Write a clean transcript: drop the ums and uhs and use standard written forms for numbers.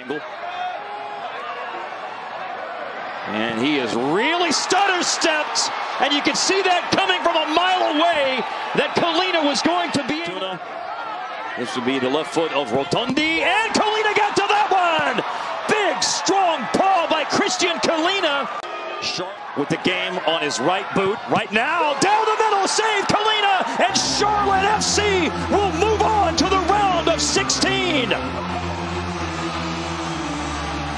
angle. And he is really stutter-stepped, and you can see that coming from a mile away that Kahlina was going to be. This would be the left foot of Rotundi, and Kahlina got to that one! Big, strong paw by Kristijan Kahlina. Sharp with the game on his right boot. Right now, down the middle, save Kahlina, and Charlotte FC will move on to the round of 16.